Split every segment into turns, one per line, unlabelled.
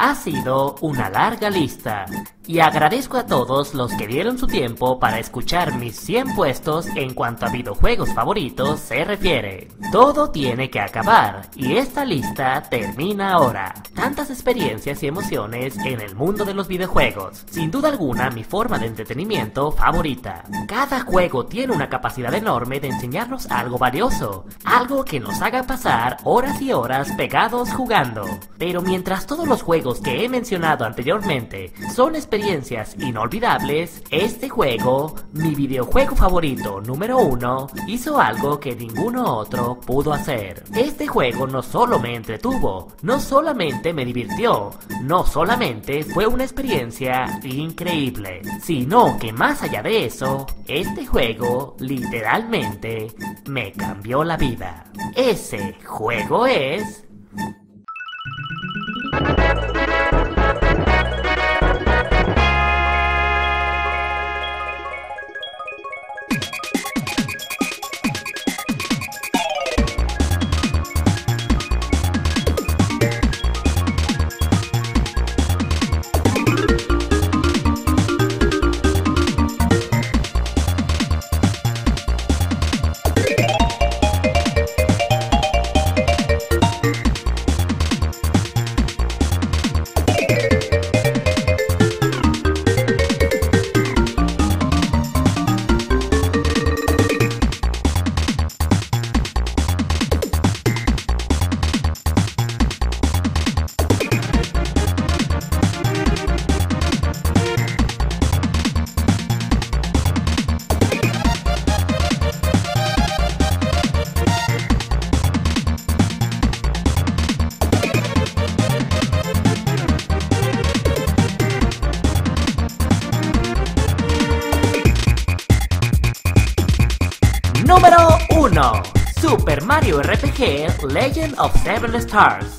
Ha sido una larga lista, y agradezco a todos los que dieron su tiempo para escuchar mis 100 puestos en cuanto a videojuegos favoritos se refiere. Todo tiene que acabar, y esta lista termina ahora. Tantas experiencias y emociones en el mundo de los videojuegos, sin duda alguna mi forma de entretenimiento favorita. Cada juego tiene una capacidad enorme de enseñarnos algo valioso, algo que nos haga pasar horas y horas pegados jugando. Pero mientras todos los juegos que he mencionado anteriormente son experiencias inolvidables, este juego, mi videojuego favorito número 1, hizo algo que ninguno otro pudo hacer. Este juego no solo me entretuvo, no solamente me divirtió, no solamente fue una experiencia increíble, sino que más allá de eso, este juego literalmente me cambió la vida. Ese juego es... Número 1. Super Mario RPG Legend of Seven Stars.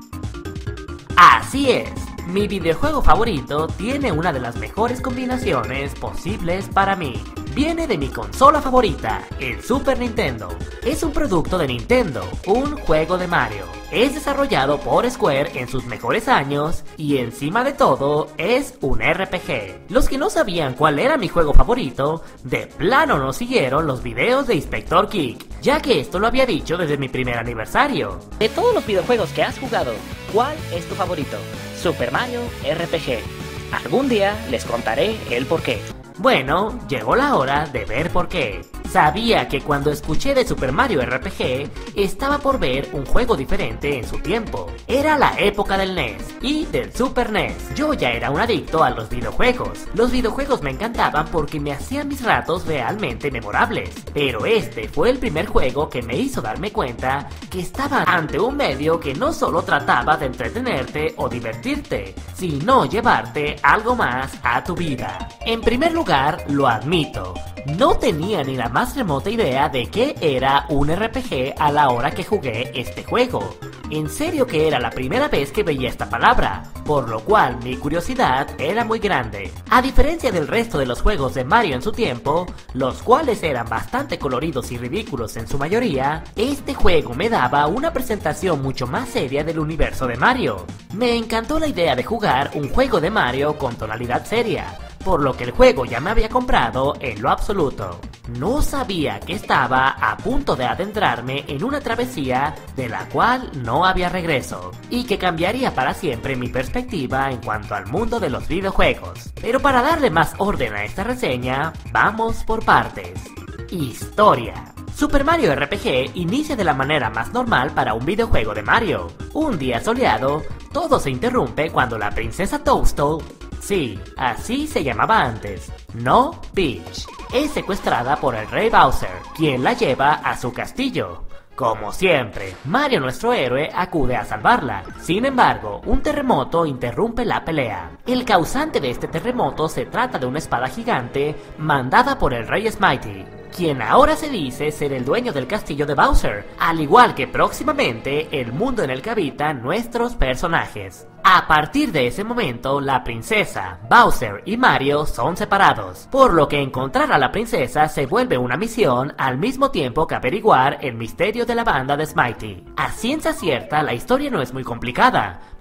Así es, mi videojuego favorito tiene una de las mejores combinaciones posibles para mí. Viene de mi consola favorita, el Super Nintendo. Es un producto de Nintendo, un juego de Mario. Es desarrollado por Square en sus mejores años y encima de todo es un RPG. Los que no sabían cuál era mi juego favorito, de plano no siguieron los videos de Inspector Geek, ya que esto lo había dicho desde mi primer aniversario. De todos los videojuegos que has jugado, ¿cuál es tu favorito? Super Mario RPG. Algún día les contaré el porqué. Bueno, llegó la hora de ver por qué. Sabía que cuando escuché de Super Mario RPG, estaba por ver un juego diferente en su tiempo. Era la época del NES y del Super NES. Yo ya era un adicto a los videojuegos. Los videojuegos me encantaban porque me hacían mis ratos realmente memorables. Pero este fue el primer juego que me hizo darme cuenta que estaba ante un medio que no solo trataba de entretenerte o divertirte, sino llevarte algo más a tu vida. En primer lugar, lo admito, no tenía ni la más remota idea de qué era un RPG a la hora que jugué este juego. En serio que era la primera vez que veía esta palabra, por lo cual mi curiosidad era muy grande. A diferencia del resto de los juegos de Mario en su tiempo, los cuales eran bastante coloridos y ridículos en su mayoría, este juego me daba una presentación mucho más seria del universo de Mario. Me encantó la idea de jugar un juego de Mario con tonalidad seria, por lo que el juego ya me había comprado en lo absoluto. No sabía que estaba a punto de adentrarme en una travesía de la cual no había regreso, y que cambiaría para siempre mi perspectiva en cuanto al mundo de los videojuegos. Pero para darle más orden a esta reseña, vamos por partes. Historia. Super Mario RPG inicia de la manera más normal para un videojuego de Mario. Un día soleado, todo se interrumpe cuando la princesa Toadstool, sí, así se llamaba antes, no Peach, es secuestrada por el rey Bowser, quien la lleva a su castillo. Como siempre, Mario, nuestro héroe, acude a salvarla. Sin embargo, un terremoto interrumpe la pelea. El causante de este terremoto se trata de una espada gigante mandada por el rey Smitey, quien ahora se dice ser el dueño del castillo de Bowser, al igual que próximamente el mundo en el que habitan nuestros personajes. A partir de ese momento, la princesa, Bowser y Mario son separados, por lo que encontrar a la princesa se vuelve una misión al mismo tiempo que averiguar el misterio de la banda de Smitey. A ciencia cierta, la historia no es muy complicada,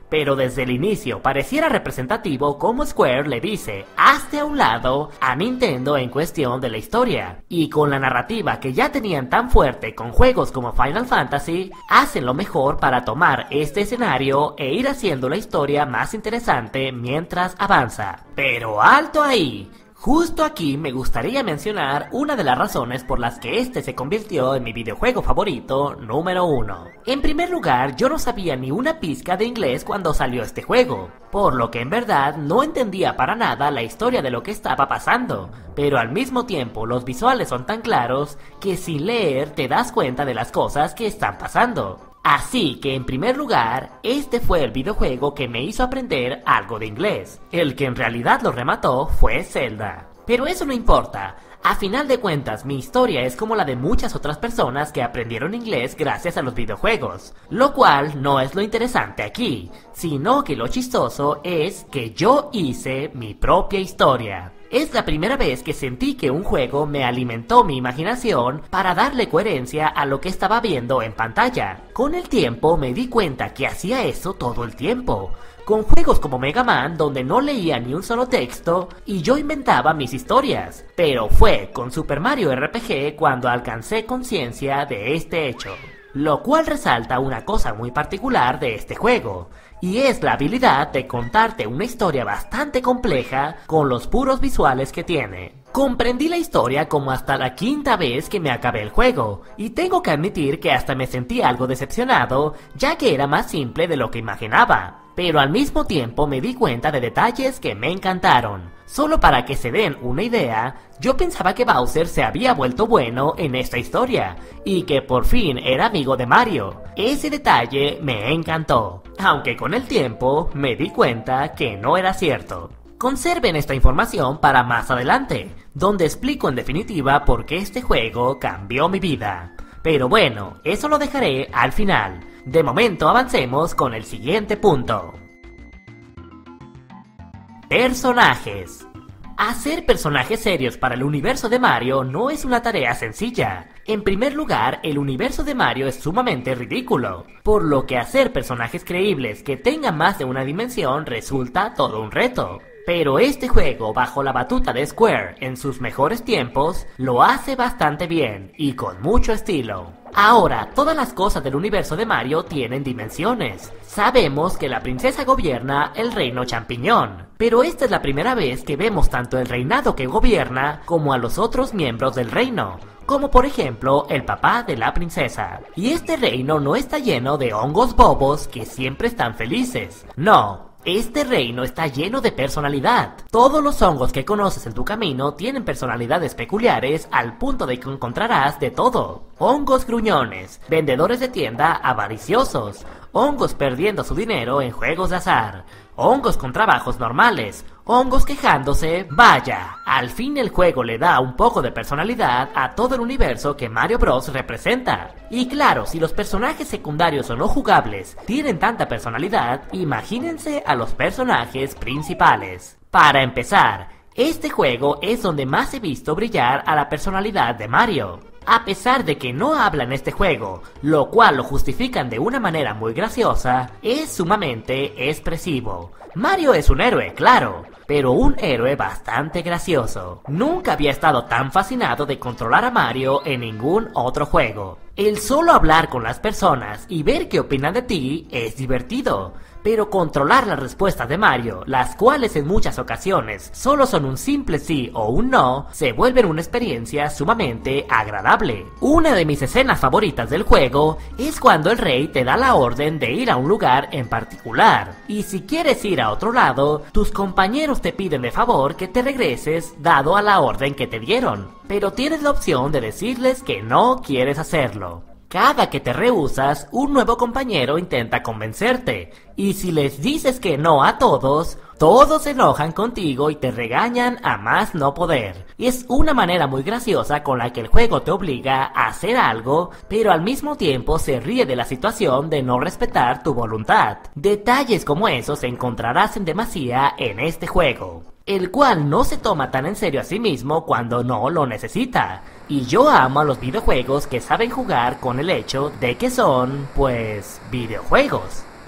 pero desde el inicio pareciera representativo cómo Square le dice hazte a un lado a Nintendo en cuestión de la historia, y con la narrativa que ya tenían tan fuerte con juegos como Final Fantasy, hacen lo mejor para tomar este escenario e ir haciendo la historia más interesante mientras avanza. Pero alto ahí. Justo aquí me gustaría mencionar una de las razones por las que este se convirtió en mi videojuego favorito número 1. En primer lugar, yo no sabía ni una pizca de inglés cuando salió este juego, por lo que en verdad no entendía para nada la historia de lo que estaba pasando, pero al mismo tiempo los visuales son tan claros que sin leer te das cuenta de las cosas que están pasando. Así que en primer lugar, este fue el videojuego que me hizo aprender algo de inglés. El que en realidad lo remató fue Zelda. Pero eso no importa. A final de cuentas, mi historia es como la de muchas otras personas que aprendieron inglés gracias a los videojuegos. Lo cual no es lo interesante aquí, sino que lo chistoso es que yo hice mi propia historia. Es la primera vez que sentí que un juego me alimentó mi imaginación para darle coherencia a lo que estaba viendo en pantalla. Con el tiempo me di cuenta que hacía eso todo el tiempo, con juegos como Mega Man donde no leía ni un solo texto y yo inventaba mis historias. Pero fue con Super Mario RPG cuando alcancé conciencia de este hecho. Lo cual resalta una cosa muy particular de este juego, y es la habilidad de contarte una historia bastante compleja con los puros visuales que tiene. Comprendí la historia como hasta la quinta vez que me acabé el juego, y tengo que admitir que hasta me sentí algo decepcionado, ya que era más simple de lo que imaginaba. Pero al mismo tiempo me di cuenta de detalles que me encantaron. Solo para que se den una idea, yo pensaba que Bowser se había vuelto bueno en esta historia, y que por fin era amigo de Mario. Ese detalle me encantó, aunque con el tiempo me di cuenta que no era cierto. Conserven esta información para más adelante, donde explico en definitiva por qué este juego cambió mi vida. Pero bueno, eso lo dejaré al final. De momento avancemos con el siguiente punto. Personajes. Hacer personajes serios para el universo de Mario no es una tarea sencilla. En primer lugar, el universo de Mario es sumamente ridículo, por lo que hacer personajes creíbles que tengan más de una dimensión resulta todo un reto. Pero este juego, bajo la batuta de Square en sus mejores tiempos, lo hace bastante bien y con mucho estilo. Ahora, todas las cosas del universo de Mario tienen dimensiones. Sabemos que la princesa gobierna el reino champiñón, pero esta es la primera vez que vemos tanto el reinado que gobierna como a los otros miembros del reino, como por ejemplo el papá de la princesa. Y este reino no está lleno de hongos bobos que siempre están felices. No. Este reino está lleno de personalidad. Todos los hongos que conoces en tu camino tienen personalidades peculiares al punto de que encontrarás de todo. Hongos gruñones, vendedores de tienda avariciosos, hongos perdiendo su dinero en juegos de azar, hongos con trabajos normales, hongos quejándose. Vaya, al fin el juego le da un poco de personalidad a todo el universo que Mario Bros representa. Y claro, si los personajes secundarios o no jugables tienen tanta personalidad, imagínense a los personajes principales. Para empezar, este juego es donde más he visto brillar a la personalidad de Mario. A pesar de que no habla en este juego, lo cual lo justifican de una manera muy graciosa, es sumamente expresivo. Mario es un héroe, claro, pero un héroe bastante gracioso. Nunca había estado tan fascinado de controlar a Mario en ningún otro juego. El solo hablar con las personas y ver qué opinan de ti es divertido. Pero controlar las respuestas de Mario, las cuales en muchas ocasiones solo son un simple sí o un no, se vuelven una experiencia sumamente agradable. Una de mis escenas favoritas del juego es cuando el rey te da la orden de ir a un lugar en particular, y si quieres ir a otro lado, tus compañeros te piden de favor que te regreses dado a la orden que te dieron, pero tienes la opción de decirles que no quieres hacerlo. Cada que te rehusas, un nuevo compañero intenta convencerte, y si les dices que no a todos, todos se enojan contigo y te regañan a más no poder. Y es una manera muy graciosa con la que el juego te obliga a hacer algo, pero al mismo tiempo se ríe de la situación de no respetar tu voluntad. Detalles como esos encontrarás en demasía en este juego, el cual no se toma tan en serio a sí mismo cuando no lo necesita. Y yo amo a los videojuegos que saben jugar con el hecho de que son, pues, videojuegos.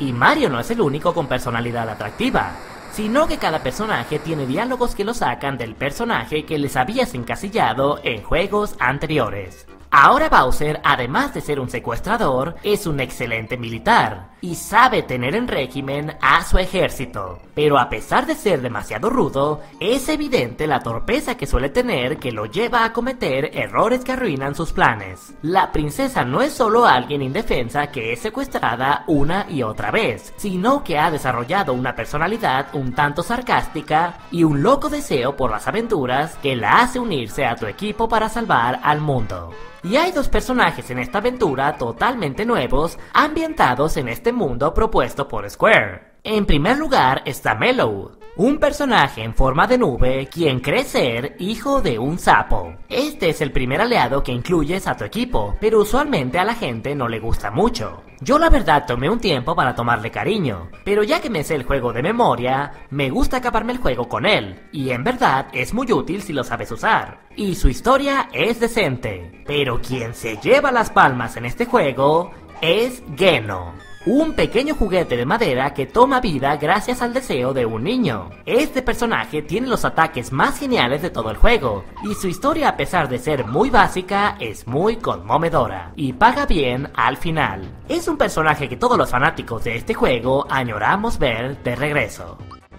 Y Mario no es el único con personalidad atractiva, sino que cada personaje tiene diálogos que lo sacan del personaje que les habías encasillado en juegos anteriores. Ahora Bowser, además de ser un secuestrador, es un excelente militar y sabe tener en régimen a su ejército. Pero a pesar de ser demasiado rudo, es evidente la torpeza que suele tener que lo lleva a cometer errores que arruinan sus planes. La princesa no es solo alguien indefensa que es secuestrada una y otra vez, sino que ha desarrollado una personalidad un tanto sarcástica y un loco deseo por las aventuras que la hace unirse a tu equipo para salvar al mundo. Y hay dos personajes en esta aventura totalmente nuevos, ambientados en este mundo propuesto por Square. En primer lugar está Mellow, un personaje en forma de nube quien cree ser hijo de un sapo. Este es el primer aliado que incluyes a tu equipo, pero usualmente a la gente no le gusta mucho. Yo la verdad tomé un tiempo para tomarle cariño, pero ya que me sé el juego de memoria, me gusta acabarme el juego con él, y en verdad es muy útil si lo sabes usar. Y su historia es decente, pero quien se lleva las palmas en este juego es Geno, un pequeño juguete de madera que toma vida gracias al deseo de un niño. Este personaje tiene los ataques más geniales de todo el juego, y su historia, a pesar de ser muy básica, es muy conmovedora, y paga bien al final. Es un personaje que todos los fanáticos de este juego añoramos ver de regreso.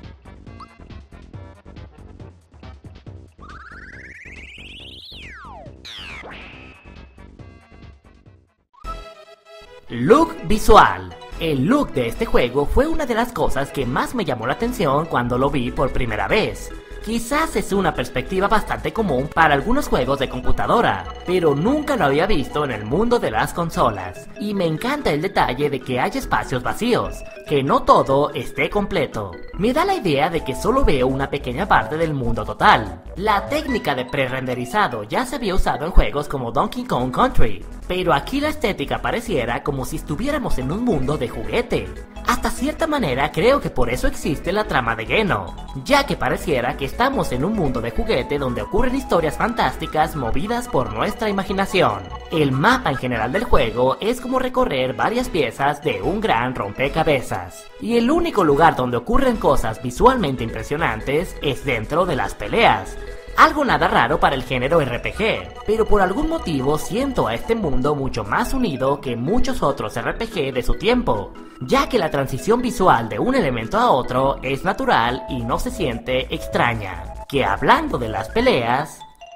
Look visual. El look de este juego fue una de las cosas que más me llamó la atención cuando lo vi por primera vez. Quizás es una perspectiva bastante común para algunos juegos de computadora, pero nunca lo había visto en el mundo de las consolas. Y me encanta el detalle de que hay espacios vacíos, que no todo esté completo. Me da la idea de que solo veo una pequeña parte del mundo total. La técnica de pre-renderizado ya se había usado en juegos como Donkey Kong Country, pero aquí la estética pareciera como si estuviéramos en un mundo de juguete. Hasta cierta manera creo que por eso existe la trama de Geno, ya que pareciera que estamos en un mundo de juguete donde ocurren historias fantásticas movidas por nuestra imaginación. El mapa en general del juego es como recorrer varias piezas de un gran rompecabezas, y el único lugar donde ocurren cosas visualmente impresionantes es dentro de las peleas. Algo nada raro para el género RPG, pero por algún motivo siento a este mundo mucho más unido que muchos otros RPG de su tiempo, ya que la transición visual de un elemento a otro es natural y no se siente extraña. Que hablando de las peleas...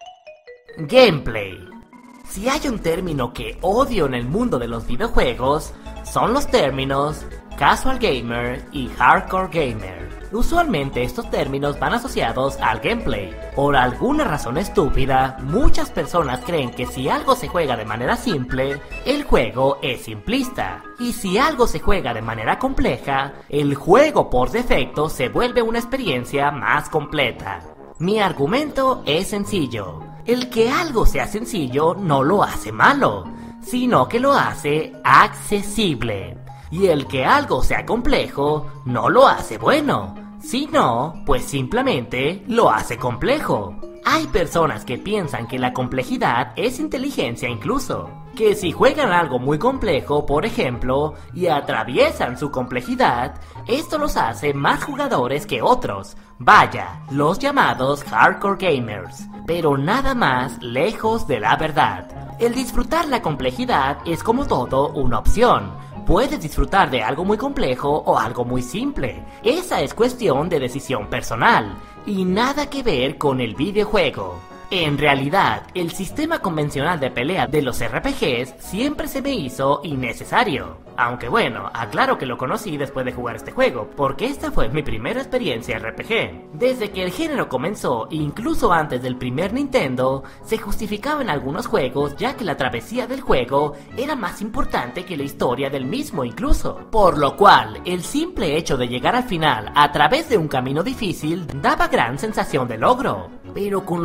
Gameplay. Si hay un término que odio en el mundo de los videojuegos, son los términos Casual Gamer y Hardcore Gamer. Usualmente estos términos van asociados al gameplay. Por alguna razón estúpida, muchas personas creen que si algo se juega de manera simple, el juego es simplista. Y si algo se juega de manera compleja, el juego por defecto se vuelve una experiencia más completa. Mi argumento es sencillo. El que algo sea sencillo no lo hace malo, sino que lo hace accesible. Y el que algo sea complejo no lo hace bueno, sino pues simplemente lo hace complejo. Hay personas que piensan que la complejidad es inteligencia incluso, que si juegan algo muy complejo, por ejemplo, y atraviesan su complejidad, esto los hace más jugadores que otros. Vaya, los llamados hardcore gamers, pero nada más lejos de la verdad. El disfrutar la complejidad es como todo una opción. Puedes disfrutar de algo muy complejo o algo muy simple. Esa es cuestión de decisión personal y nada que ver con el videojuego. En realidad, el sistema convencional de pelea de los RPGs siempre se me hizo innecesario. Aunque bueno, aclaro que lo conocí después de jugar este juego, porque esta fue mi primera experiencia RPG. Desde que el género comenzó, incluso antes del primer Nintendo, se justificaba en algunos juegos ya que la travesía del juego era más importante que la historia del mismo incluso. Por lo cual, el simple hecho de llegar al final a través de un camino difícil daba gran sensación de logro. Pero con los avances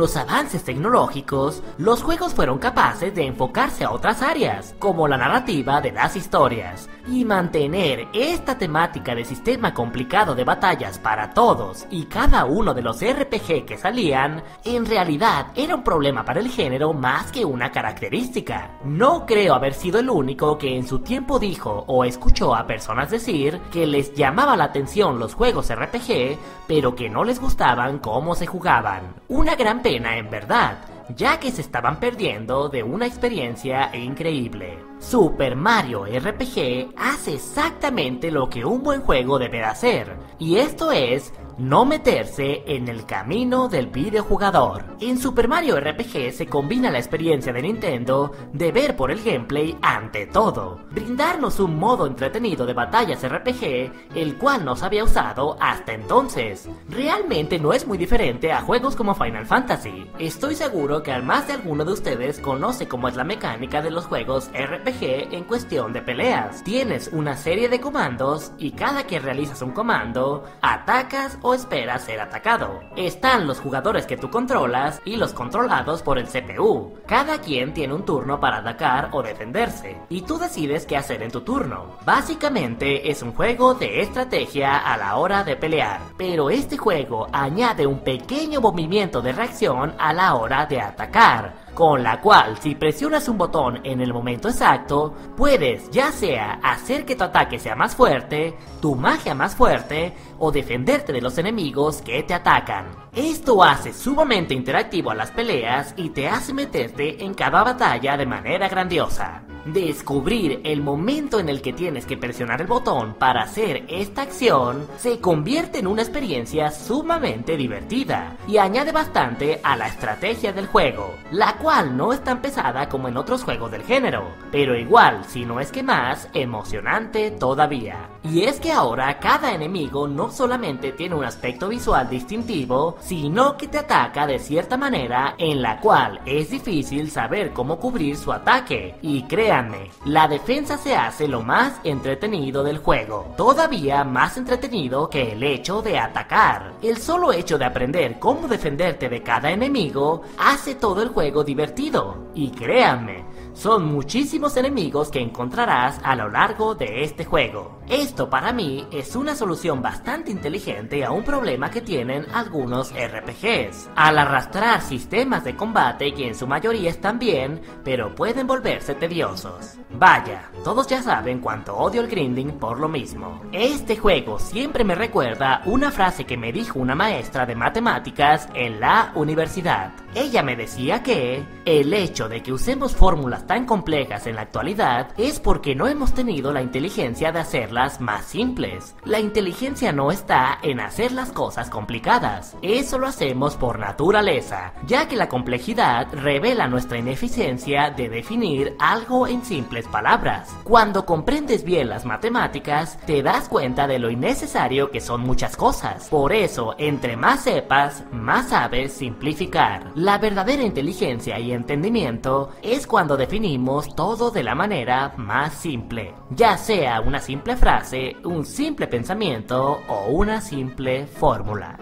avances tecnológicos, los juegos fueron capaces de enfocarse a otras áreas, como la narrativa de las historias, y mantener esta temática de sistema complicado de batallas para todos y cada uno de los RPG que salían, en realidad era un problema para el género más que una característica. No creo haber sido el único que en su tiempo dijo o escuchó a personas decir que les llamaba la atención los juegos RPG, pero que no les gustaban cómo se jugaban. Una gran pena en verdad, ya que se estaban perdiendo de una experiencia increíble. Super Mario RPG hace exactamente lo que un buen juego debe hacer, y esto es no meterse en el camino del videojugador. En Super Mario RPG se combina la experiencia de Nintendo de ver por el gameplay ante todo, brindarnos un modo entretenido de batallas RPG, el cual no se había usado hasta entonces. Realmente no es muy diferente a juegos como Final Fantasy. Estoy seguro que al más de alguno de ustedes conoce cómo es la mecánica de los juegos RPG en cuestión de peleas. Tienes una serie de comandos y cada que realizas un comando, atacas o esperas ser atacado. Están los jugadores que tú controlas y los controlados por el CPU. Cada quien tiene un turno para atacar o defenderse, y tú decides qué hacer en tu turno. Básicamente es un juego de estrategia a la hora de pelear, pero este juego añade un pequeño movimiento de reacción a la hora de atacar, con la cual si presionas un botón en el momento exacto, puedes ya sea hacer que tu ataque sea más fuerte, tu magia más fuerte, o defenderte de los enemigos que te atacan. Esto hace sumamente interactivo a las peleas y te hace meterte en cada batalla de manera grandiosa. Descubrir el momento en el que tienes que presionar el botón para hacer esta acción se convierte en una experiencia sumamente divertida y añade bastante a la estrategia del juego, la cual no es tan pesada como en otros juegos del género, pero igual, si no es que más, emocionante todavía. Y es que ahora cada enemigo no solamente tiene un aspecto visual distintivo, sino que te ataca de cierta manera en la cual es difícil saber cómo cubrir su ataque, y créanme, la defensa se hace lo más entretenido del juego, todavía más entretenido que el hecho de atacar. El solo hecho de aprender cómo defenderte de cada enemigo hace todo el juego divertido, y créanme, son muchísimos enemigos que encontrarás a lo largo de este juego. Esto para mí es una solución bastante inteligente a un problema que tienen algunos RPGs, al arrastrar sistemas de combate que en su mayoría están bien, pero pueden volverse tediosos. Vaya, todos ya saben cuánto odio el grinding por lo mismo. Este juego siempre me recuerda una frase que me dijo una maestra de matemáticas en la universidad. Ella me decía que el hecho de que usemos fórmulas tan complejas en la actualidad es porque no hemos tenido la inteligencia de hacerlas más simples. La inteligencia no está en hacer las cosas complicadas, eso lo hacemos por naturaleza, ya que la complejidad revela nuestra ineficiencia de definir algo en simples palabras. Cuando comprendes bien las matemáticas, te das cuenta de lo innecesario que son muchas cosas. Por eso, entre más sepas, más sabes simplificar. La verdadera inteligencia y entendimiento es cuando definimos todo de la manera más simple, ya sea una simple frase, un simple pensamiento o una simple fórmula.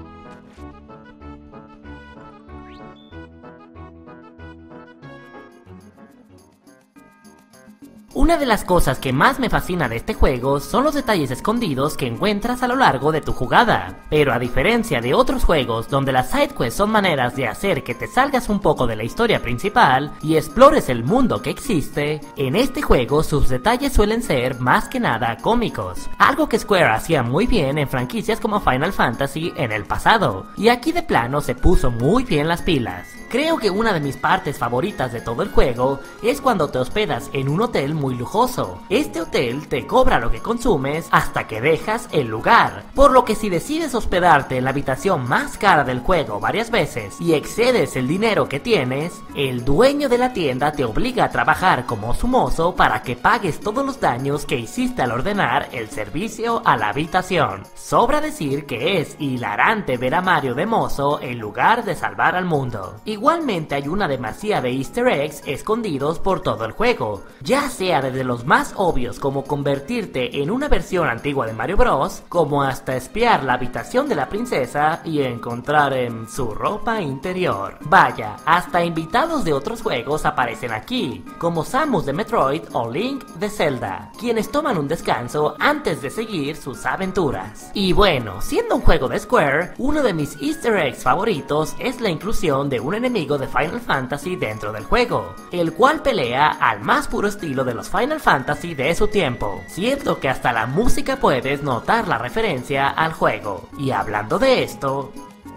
Una de las cosas que más me fascina de este juego son los detalles escondidos que encuentras a lo largo de tu jugada, pero a diferencia de otros juegos donde las sidequests son maneras de hacer que te salgas un poco de la historia principal y explores el mundo que existe, en este juego sus detalles suelen ser más que nada cómicos, algo que Square hacía muy bien en franquicias como Final Fantasy en el pasado, y aquí de plano se puso muy bien las pilas. Creo que una de mis partes favoritas de todo el juego es cuando te hospedas en un hotel muy lujoso. Este hotel te cobra lo que consumes hasta que dejas el lugar, por lo que si decides hospedarte en la habitación más cara del juego varias veces y excedes el dinero que tienes, el dueño de la tienda te obliga a trabajar como su mozo para que pagues todos los daños que hiciste al ordenar el servicio a la habitación. Sobra decir que es hilarante ver a Mario de mozo en lugar de salvar al mundo. Igualmente hay una demasía de easter eggs escondidos por todo el juego, ya sea desde los más obvios como convertirte en una versión antigua de Mario Bros, como hasta espiar la habitación de la princesa y encontrar en su ropa interior. Vaya, hasta invitados de otros juegos aparecen aquí, como Samus de Metroid o Link de Zelda, quienes toman un descanso antes de seguir sus aventuras. Y bueno, siendo un juego de Square, uno de mis easter eggs favoritos es la inclusión de un enemigo de Final Fantasy dentro del juego, el cual pelea al más puro estilo de los Final Fantasy de su tiempo, siendo que hasta la música puedes notar la referencia al juego. Y hablando de esto,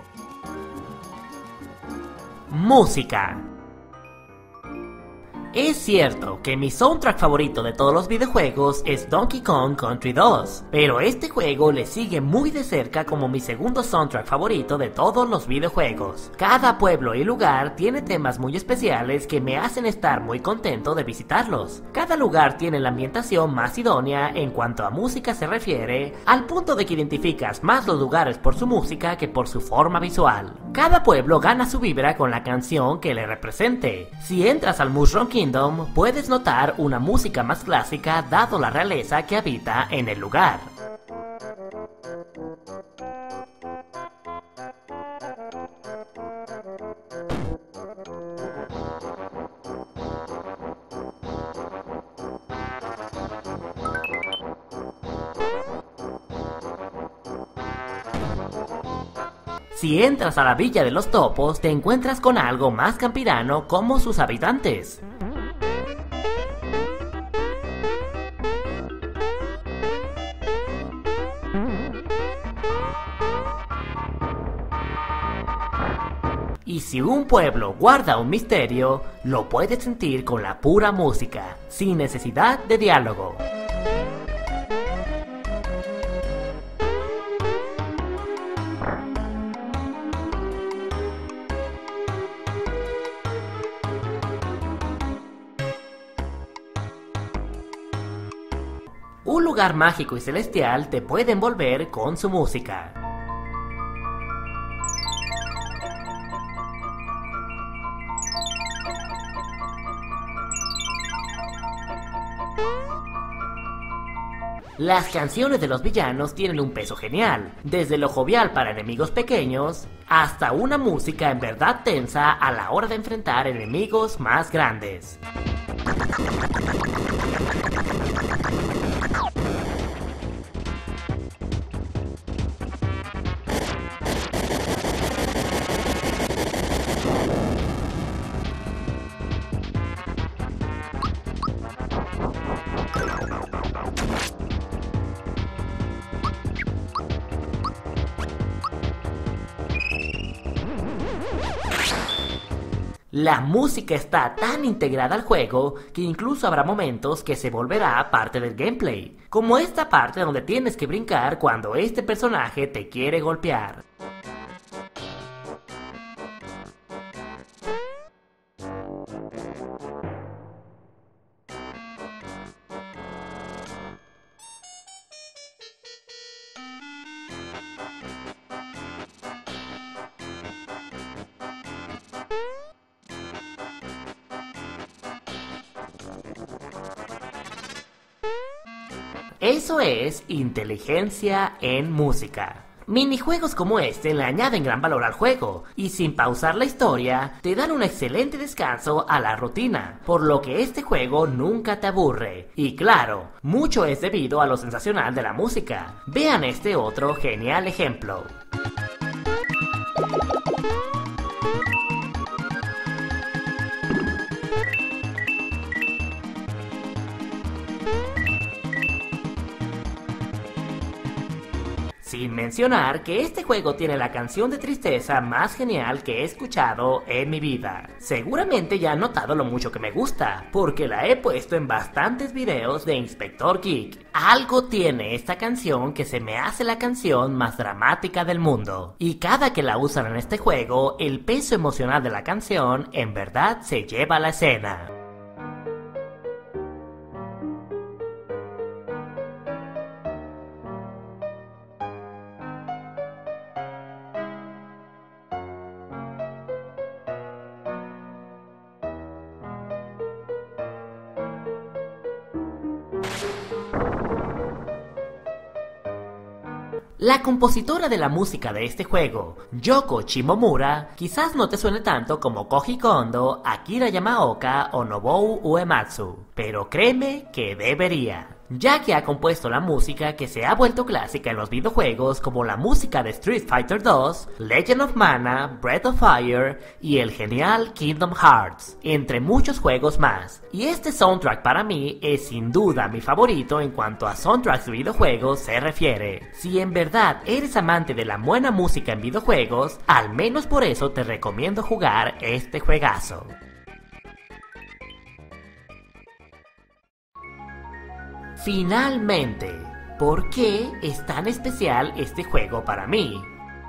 música. Es cierto que mi soundtrack favorito de todos los videojuegos es Donkey Kong Country 2, pero este juego le sigue muy de cerca como mi segundo soundtrack favorito de todos los videojuegos. Cada pueblo y lugar tiene temas muy especiales que me hacen estar muy contento de visitarlos. Cada lugar tiene la ambientación más idónea en cuanto a música se refiere, al punto de que identificas más los lugares por su música que por su forma visual. Cada pueblo gana su vibra con la canción que le represente. Si entras al Mushroom Kingdom, puedes notar una música más clásica dado la realeza que habita en el lugar. Si entras a la Villa de los Topos, te encuentras con algo más campirano como sus habitantes. Y si un pueblo guarda un misterio, lo puedes sentir con la pura música, sin necesidad de diálogo. Un lugar mágico y celestial te puede envolver con su música. Las canciones de los villanos tienen un peso genial, desde lo jovial para enemigos pequeños, hasta una música en verdad tensa a la hora de enfrentar enemigos más grandes. La música está tan integrada al juego que incluso habrá momentos que se volverá parte del gameplay, como esta parte donde tienes que brincar cuando este personaje te quiere golpear. Eso es inteligencia en música. Minijuegos como este le añaden gran valor al juego y sin pausar la historia te dan un excelente descanso a la rutina, por lo que este juego nunca te aburre. Y claro, mucho es debido a lo sensacional de la música. Vean este otro genial ejemplo. Sin mencionar que este juego tiene la canción de tristeza más genial que he escuchado en mi vida. Seguramente ya han notado lo mucho que me gusta, porque la he puesto en bastantes videos de Inspector Geek. Algo tiene esta canción que se me hace la canción más dramática del mundo. Y cada que la usan en este juego, el peso emocional de la canción en verdad se lleva a la escena. La compositora de la música de este juego, Yoko Shimomura, quizás no te suene tanto como Koji Kondo, Akira Yamaoka o Nobuo Uematsu, pero créeme que debería, ya que ha compuesto la música que se ha vuelto clásica en los videojuegos como la música de Street Fighter 2, Legend of Mana, Breath of Fire y el genial Kingdom Hearts, entre muchos juegos más. Y este soundtrack para mí es sin duda mi favorito en cuanto a soundtracks de videojuegos se refiere. Si en verdad eres amante de la buena música en videojuegos, al menos por eso te recomiendo jugar este juegazo. Finalmente, ¿por qué es tan especial este juego para mí?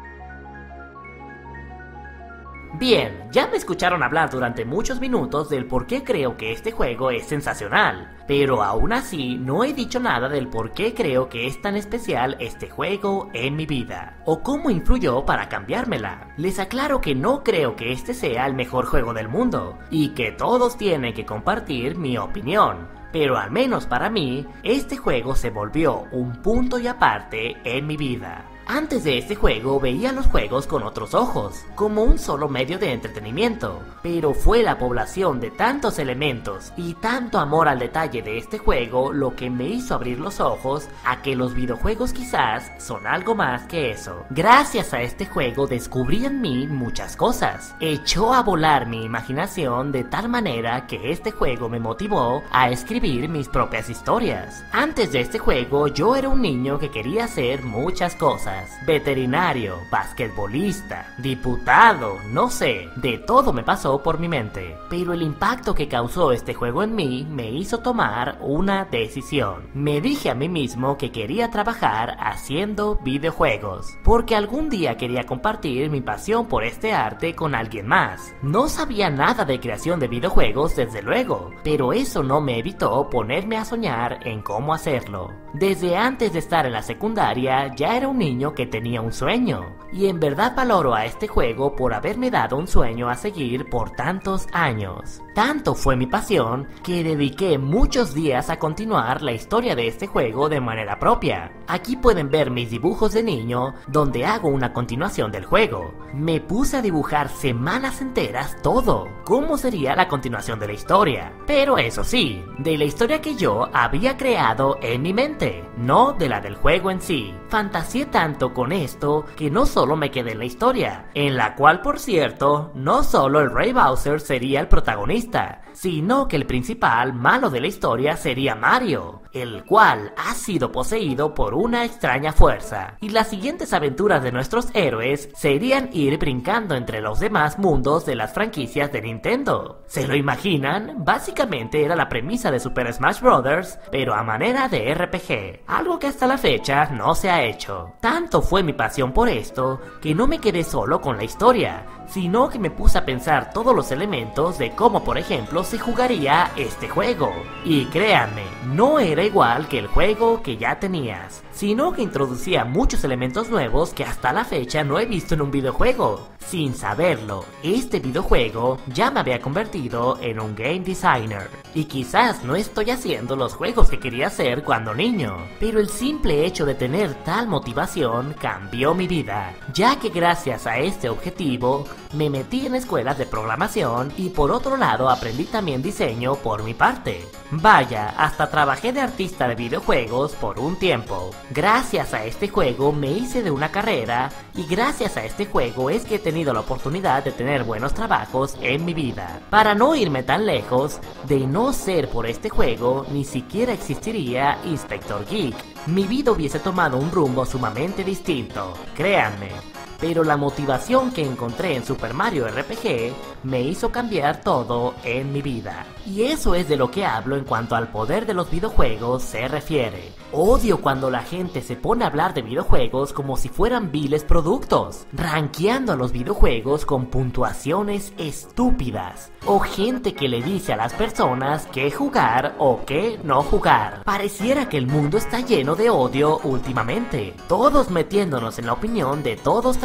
Bien, ya me escucharon hablar durante muchos minutos del por qué creo que este juego es sensacional, pero aún así no he dicho nada del por qué creo que es tan especial este juego en mi vida, o cómo influyó para cambiármela. Les aclaro que no creo que este sea el mejor juego del mundo, y que todos tienen que compartir mi opinión. Pero al menos para mí, este juego se volvió un punto y aparte en mi vida. Antes de este juego veía los juegos con otros ojos, como un solo medio de entretenimiento, pero fue la población de tantos elementos y tanto amor al detalle de este juego lo que me hizo abrir los ojos a que los videojuegos quizás son algo más que eso. Gracias a este juego descubrí en mí muchas cosas, echó a volar mi imaginación de tal manera que este juego me motivó a escribir mis propias historias. Antes de este juego yo era un niño que quería hacer muchas cosas. Veterinario, basquetbolista, diputado, no sé, de todo me pasó por mi mente. Pero el impacto que causó este juego en mí me hizo tomar una decisión. Me dije a mí mismo que quería trabajar haciendo videojuegos, porque algún día quería compartir mi pasión por este arte con alguien más. No sabía nada de creación de videojuegos desde luego, pero eso no me evitó ponerme a soñar en cómo hacerlo. Desde antes de estar en la secundaria ya era un niño que tenía un sueño, y en verdad valoro a este juego por haberme dado un sueño a seguir por tantos años. Tanto fue mi pasión que dediqué muchos días a continuar la historia de este juego de manera propia. Aquí pueden ver mis dibujos de niño donde hago una continuación del juego. Me puse a dibujar semanas enteras todo, cómo sería la continuación de la historia, pero eso sí, de la historia que yo había creado en mi mente, no de la del juego en sí. Fantaseé tanto con esto que no solo me quedé en la historia, en la cual por cierto, no solo el Rey Bowser sería el protagonista, sino que el principal malo de la historia sería Mario, el cual ha sido poseído por una extraña fuerza, y las siguientes aventuras de nuestros héroes serían ir brincando entre los demás mundos de las franquicias de Nintendo. ¿Se lo imaginan? Básicamente era la premisa de Super Smash Bros., pero a manera de RPG, algo que hasta la fecha no se ha hecho. Tanto fue mi pasión por esto, que no me quedé solo con la historia, sino que me puse a pensar todos los elementos de cómo por ejemplo se jugaría este juego. Y créanme, no era igual que el juego que ya tenías, sino que introducía muchos elementos nuevos que hasta la fecha no he visto en un videojuego. Sin saberlo, este videojuego ya me había convertido en un game designer. Y quizás no estoy haciendo los juegos que quería hacer cuando niño, pero el simple hecho de tener tal motivación cambió mi vida, ya que gracias a este objetivo me metí en escuelas de programación y por otro lado aprendí también diseño por mi parte. Vaya, hasta trabajé de artista de videojuegos por un tiempo. Gracias a este juego me hice de una carrera y gracias a este juego es que he tenido la oportunidad de tener buenos trabajos en mi vida. Para no irme tan lejos, de no ser por este juego ni siquiera existiría Inspector Geek. Mi vida hubiese tomado un rumbo sumamente distinto, créanme. Pero la motivación que encontré en Super Mario RPG me hizo cambiar todo en mi vida. Y eso es de lo que hablo en cuanto al poder de los videojuegos se refiere. Odio cuando la gente se pone a hablar de videojuegos como si fueran viles productos, rankeando a los videojuegos con puntuaciones estúpidas, o gente que le dice a las personas qué jugar o qué no jugar. Pareciera que el mundo está lleno de odio últimamente, todos metiéndonos en la opinión de todos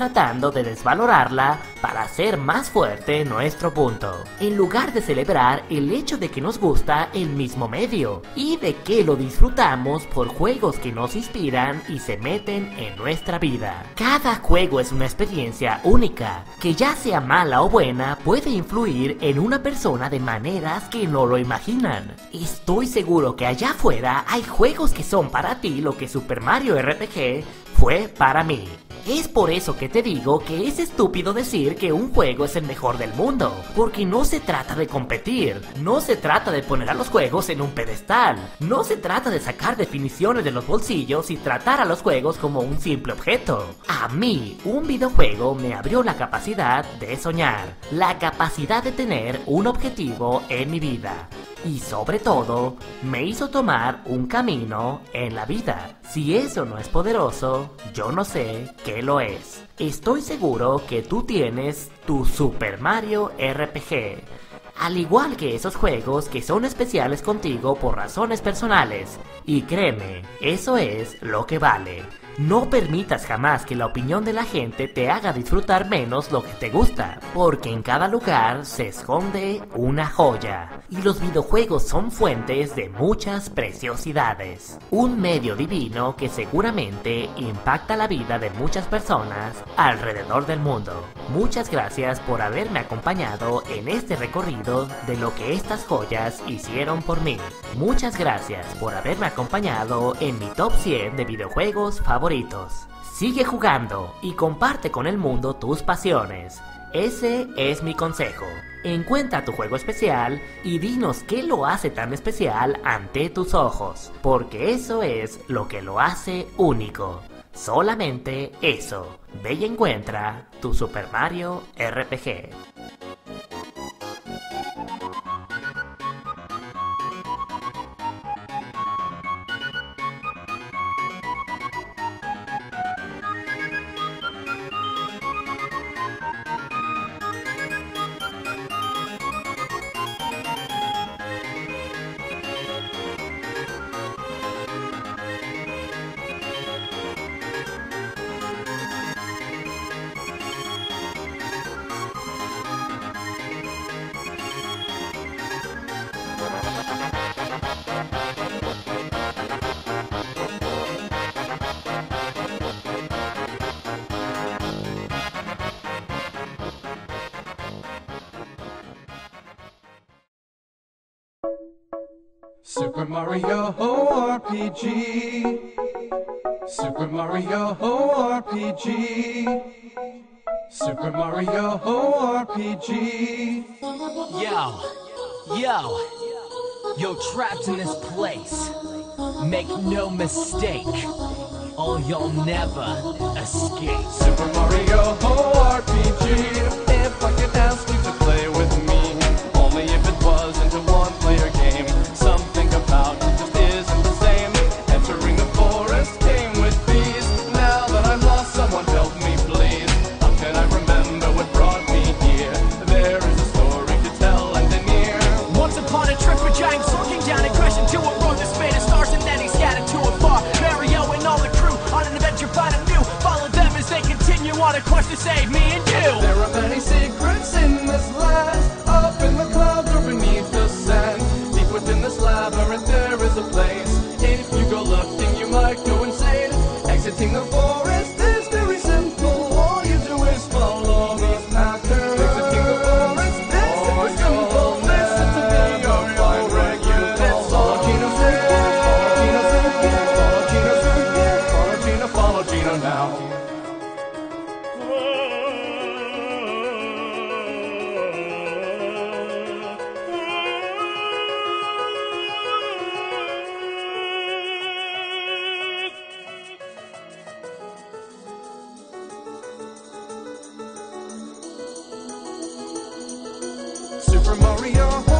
tratando de desvalorarla para hacer más fuerte nuestro punto, en lugar de celebrar el hecho de que nos gusta el mismo medio y de que lo disfrutamos por juegos que nos inspiran y se meten en nuestra vida. Cada juego es una experiencia única, que ya sea mala o buena puede influir en una persona de maneras que no lo imaginan. Estoy seguro que allá afuera hay juegos que son para ti lo que Super Mario RPG fue para mí. Es por eso que te digo que es estúpido decir que un juego es el mejor del mundo, porque no se trata de competir, no se trata de poner a los juegos en un pedestal, no se trata de sacar definiciones de los bolsillos y tratar a los juegos como un simple objeto. A mí, un videojuego me abrió la capacidad de soñar, la capacidad de tener un objetivo en mi vida. Y sobre todo, me hizo tomar un camino en la vida. Si eso no es poderoso, yo no sé qué lo es. Estoy seguro que tú tienes tu Super Mario RPG. Al igual que esos juegos que son especiales contigo por razones personales. Y créeme, eso es lo que vale. No permitas jamás que la opinión de la gente te haga disfrutar menos lo que te gusta, porque en cada lugar se esconde una joya, y los videojuegos son fuentes de muchas preciosidades. Un medio divino que seguramente impacta la vida de muchas personas alrededor del mundo. Muchas gracias por haberme acompañado en este recorrido de lo que estas joyas hicieron por mí. Muchas gracias por haberme acompañado en mi top 100 de videojuegos favoritos. Sigue jugando y comparte con el mundo tus pasiones. Ese es mi consejo. Encuentra tu juego especial y dinos qué lo hace tan especial ante tus ojos, porque eso es lo que lo hace único. Solamente eso. Ve y encuentra tu Super Mario RPG.
Super Mario RPG. Super Mario RPG. Super Mario RPG.
Yo, trapped in this place. Make no mistake, oh, you'll never escape.
Super Mario RPG. If I could ask you to play with me, only if it wasn't a one-player game. Something about it just isn't the same. Entering the forest came with bees. Now that I'm lost, someone help me, please. How can I remember what brought me here? There is a story to tell and near.
Once upon a trip, a giant sword came down and crashed into a road that's made of stars, and then he scattered to afar. Mario and all the crew on an adventure finding new. Follow them as they continue on a quest to save me and you.
There are many secrets in this land, up in the clouds or beneath the sand. Deep within this labyrinth there is a place. If you go looking you might go insane. Exiting the forest is very simple. All you do is follow these patterns. Exiting the forest is very simple. Listen to me or you'll wreck you. Let's follow Gino's again. Follow Gino's again. Follow Gino, follow Gino now. Super Mario